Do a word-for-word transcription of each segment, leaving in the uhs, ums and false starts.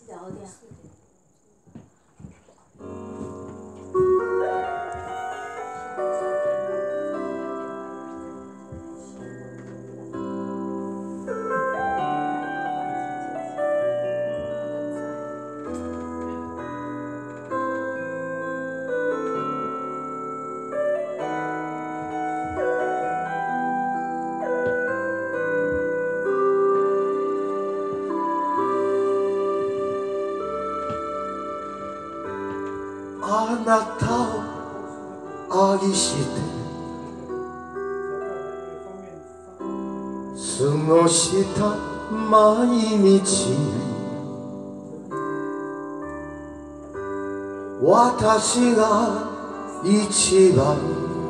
あなたを愛して過ごした毎日、私が一番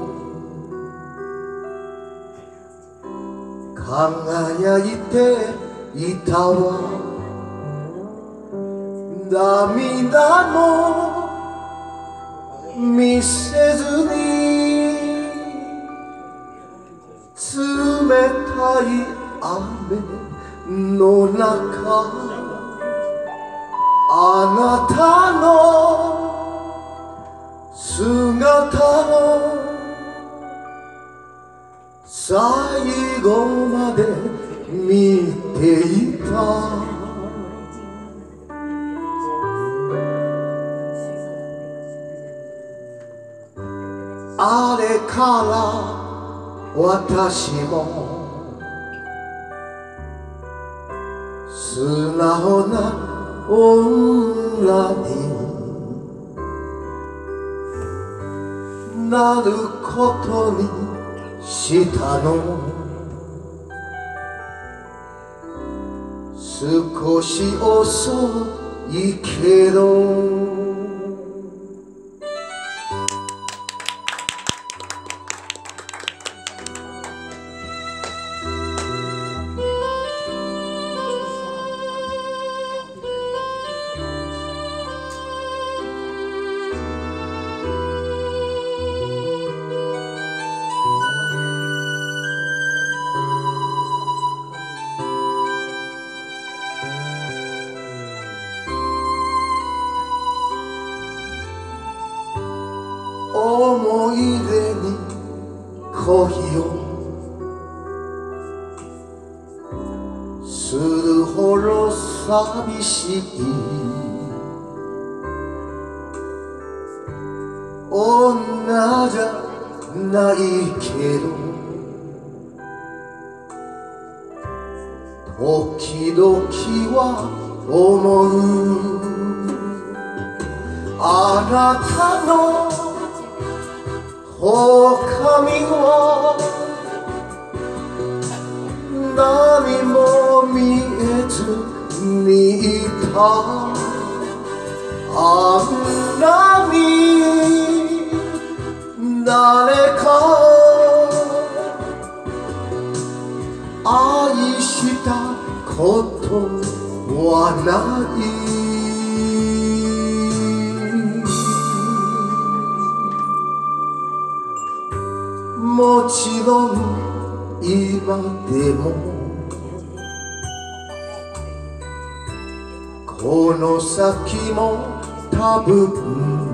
輝いていたわ。涙も見せずに冷たい雨の中、あなたの姿を最後まで見ていた。あれから私も素直な女になることにしたの。少し遅いけど思い出に恋をするほど寂しい女じゃないけど、時々は思う。あなたの狼は何も見えずにいた。あんなに誰か愛したことはない。もちろん今でもこの先も多分、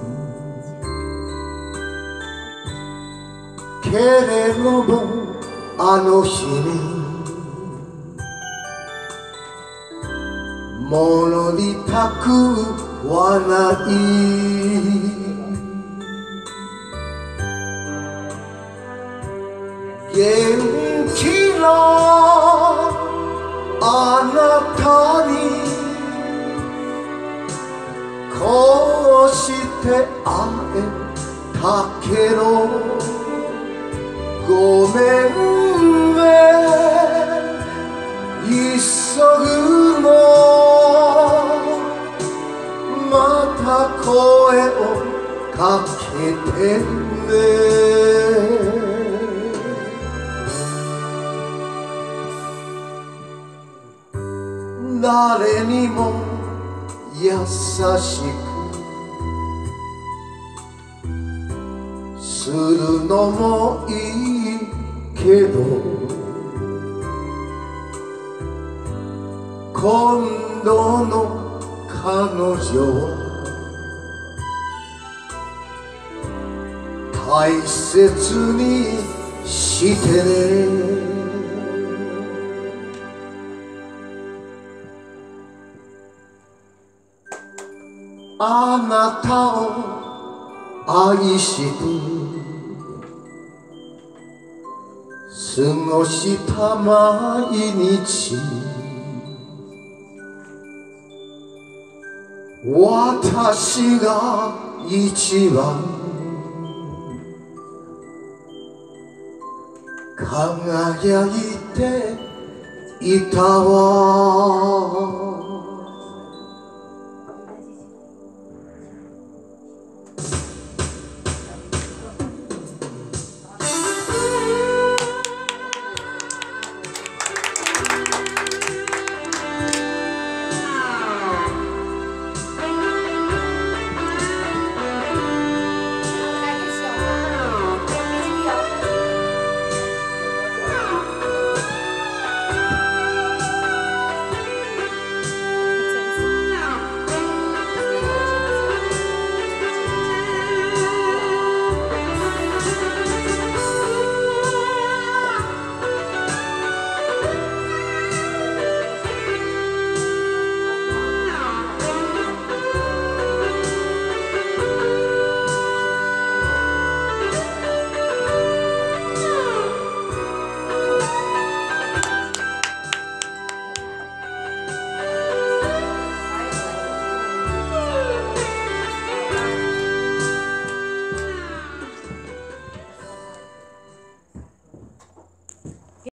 けれどもあの日に戻りたくはない。元気なあなたにこうして会えたけど、ごめんね急ぐの、また声をかけてね。誰にも優しくするのもいいけど、今度のは大切にしてね。あなたを愛して過ごした毎日、私が一番輝いていたわ。